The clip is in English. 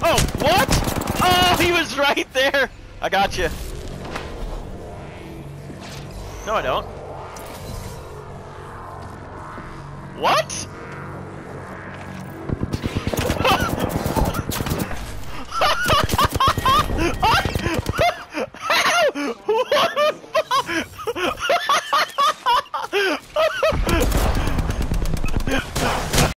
Oh, what? Oh, he was right there. I got you. No, I don't. What?